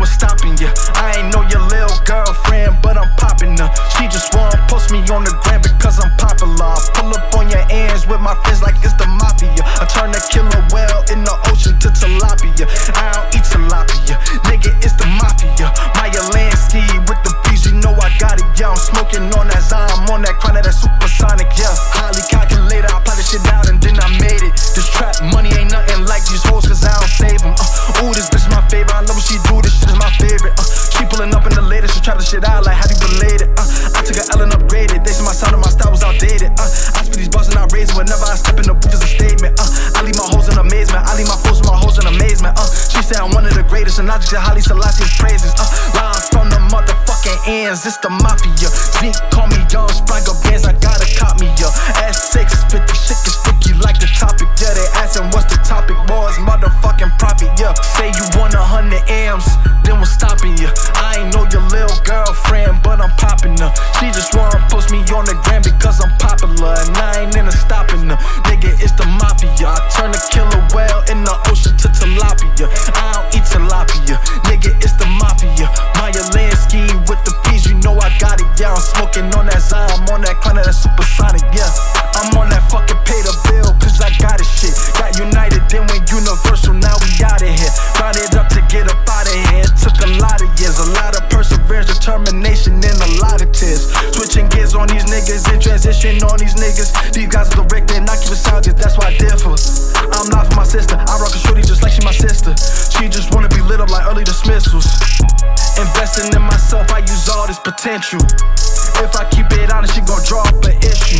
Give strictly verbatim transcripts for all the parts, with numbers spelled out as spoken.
what's stopping ya? I ain't know your little girlfriend, but I'm popping her. She just wanna post me on the gram because I'm popular. I pull up on your ends with my friends like it's the Mafia. I turn a killer whale in the ocean to tilapia. I don't eat tilapia, nigga, it's the Mafia. Maya Lansky with the beats, you know I got it, yeah. I'm smoking on that Zime, I'm on that crown of that supersonic, yeah. Highly calculated, I plot this shit out and then I made it. This trap money ain't nothing like these hoes cause I don't save them. Uh, ooh, this bitch is my favorite, I love what she do, this shit is my favorite. Uh, she pulling up in the latest, she trap the shit out like how you related. Uh, I took a L and upgraded, they say my sound and my style was outdated. Uh, I spit these bars and I raise it whenever I step in the booth, it's a statement. Uh, I leave my hoes in amazement, I leave my foes with my hoes in amazement. Uh, she say I'm one of the greatest and I just get Haile Selassie's praises. Uh, live from the motherfucking ends, it's the Mafia. Zeke call me Young Spranger Bands, I gotta cop me ya. S six fifty, shit is sticky like the topic. Yeah, they asking what's the topic, boys, motherfucking profit, yeah. Say you want a hundred M's, then what's stopping ya? I ain't know your little girlfriend, but I'm popping her. She just wanna post me on the gram because I'm popular, and I ain't into stopping her. Nigga, it's the Mafia. I turn a killer whale in the ocean to tilapia. I don't eat tilapia, nigga, it's the Mafia. Maya Lansky with the peas, you know I got it, yeah. I'm smoking on that Zime, I'm on that crown of that supersonic, yeah. I'm on that fucking pay the bill, cause I got it shit. Got United, then went Universal, now we outta here. Round it up to get up out of here. It took a lot of years, a lot of perseverance, determination, and a lot of tears. Switching gears on these niggas and transition on these niggas. These guys are direct and I keep it sound, that's why I differ. I'm not for my sister, I rock a shorty just like she my sister. She just wanna be lit up like early dismissals. Investing in myself, I use all this potential. If I keep it honest, she gon' draw up an issue.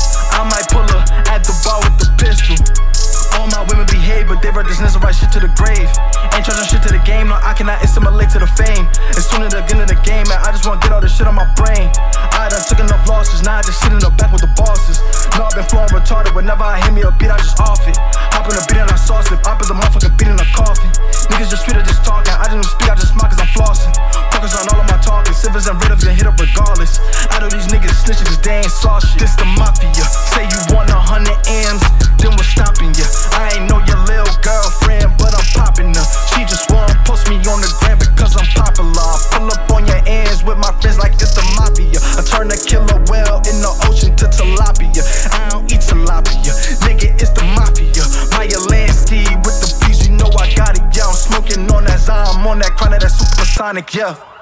I might pull her at the bar with the pistol. All my women behave, but they represent the right shit to the grave. Ain't charging shit to the game, no, I cannot assimilate to the fame. As soon as I get in the game, man, I just wanna get all this shit on my brain. I done took enough losses, now I just sit in the back with the bosses. No, I've been flowing retarded, whenever I hit me a beat, I just off it. Hop in a beat and I sauce it, pop is a motherfucking beat in a coffin. Niggas just sweet or just talking, I just don't speak, I just smile cause I'm flossing. Focus on all of my talking, civils and riddles can hit up regardless. I know these niggas snitching cause they ain't saw shit. This the Mafia, say you want a hundred M's, then what's stopping ya? I ain't know your little girlfriend, but I'm popping her. She just wanna post me on the gram because I'm popular. I pull up on your ends with my friends like it's the Mafia. I turn a killer whale in the ocean to tilapia. I don't eat tilapia, nigga, it's the Mafia. Maya Lansky with the beats, you know I got it, yeah. I'm smoking on that Zime, I'm on that crown of that supersonic, yeah.